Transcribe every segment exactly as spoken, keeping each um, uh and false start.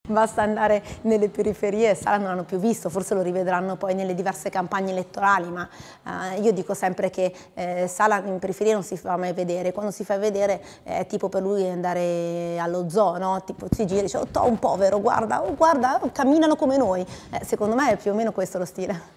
Basta andare nelle periferie, Sala non l'hanno più visto, forse lo rivedranno poi nelle diverse campagne elettorali, ma eh, io dico sempre che eh, Sala in periferia non si fa mai vedere, quando si fa vedere eh, è tipo per lui andare allo zoo, no? Tipo si gira e dice, oh, un povero, guarda, oh, guarda, oh, camminano come noi, eh, secondo me è più o meno questo lo stile.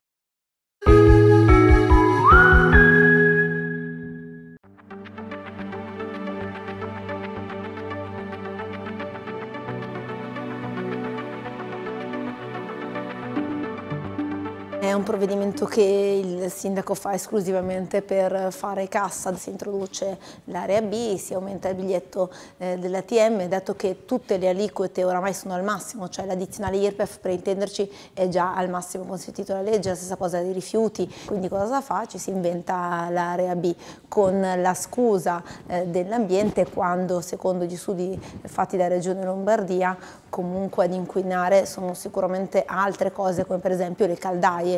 È un provvedimento che il sindaco fa esclusivamente per fare cassa, si introduce l'area B, si aumenta il biglietto eh, dell'A T M, dato che tutte le aliquote oramai sono al massimo, cioè l'addizionale I R P E F per intenderci è già al massimo consentito dalla legge, la stessa cosa dei rifiuti, quindi cosa fa? Ci si inventa l'area B con la scusa eh, dell'ambiente quando secondo gli studi fatti dalla Regione Lombardia comunque ad inquinare sono sicuramente altre cose come per esempio le caldaie.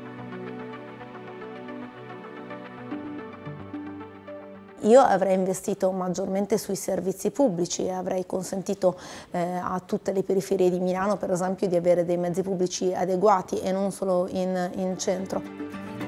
Io avrei investito maggiormente sui servizi pubblici e avrei consentito eh, a tutte le periferie di Milano per esempio di avere dei mezzi pubblici adeguati e non solo in, in centro.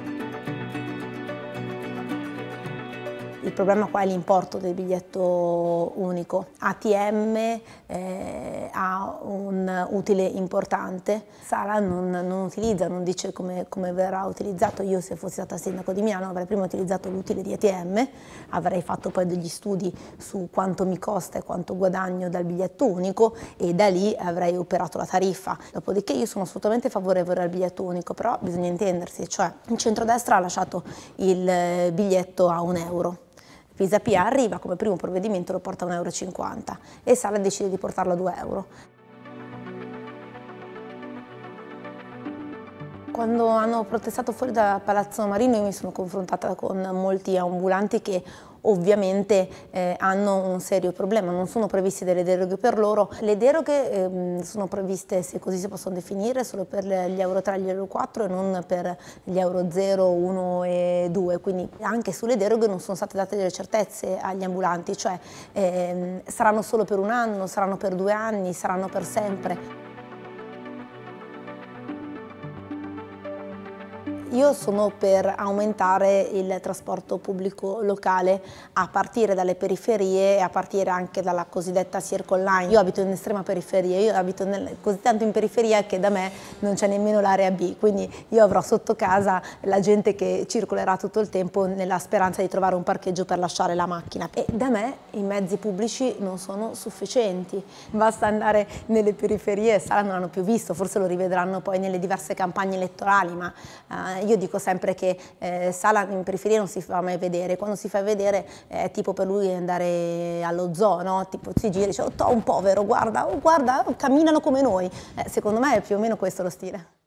Il problema qua è l'importo del biglietto unico. A T M eh, ha un utile importante, Sala non, non utilizza, non dice come, come verrà utilizzato. Io se fossi stata sindaco di Milano avrei prima utilizzato l'utile di A T M, avrei fatto poi degli studi su quanto mi costa e quanto guadagno dal biglietto unico e da lì avrei operato la tariffa. Dopodiché io sono assolutamente favorevole al biglietto unico, però bisogna intendersi, cioè il centrodestra ha lasciato il biglietto a un euro. Pisapia arriva come primo provvedimento, lo porta a un euro e cinquanta e Sala decide di portarlo a due euro. Quando hanno protestato fuori da Palazzo Marino io mi sono confrontata con molti ambulanti che ovviamente eh, hanno un serio problema, non sono previste delle deroghe per loro. Le deroghe eh, sono previste, se così si possono definire, solo per gli euro tre e gli euro quattro e non per gli euro zero, uno e due, quindi anche sulle deroghe non sono state date delle certezze agli ambulanti, cioè eh, saranno solo per un anno, saranno per due anni, saranno per sempre. Io sono per aumentare il trasporto pubblico locale a partire dalle periferie e a partire anche dalla cosiddetta Circle Line. Io abito in estrema periferia, io abito nel, così tanto in periferia che da me non c'è nemmeno l'area B, quindi io avrò sotto casa la gente che circolerà tutto il tempo nella speranza di trovare un parcheggio per lasciare la macchina. E da me i mezzi pubblici non sono sufficienti, basta andare nelle periferie, Sala non l'hanno più visto, forse lo rivedranno poi nelle diverse campagne elettorali, ma eh, io dico sempre che eh, Sala in periferia non si fa mai vedere, quando si fa vedere è eh, tipo per lui andare allo zoo, no? Tipo si gira e dice, oh, un povero, guarda, oh, guarda, oh, camminano come noi, eh, secondo me è più o meno questo lo stile.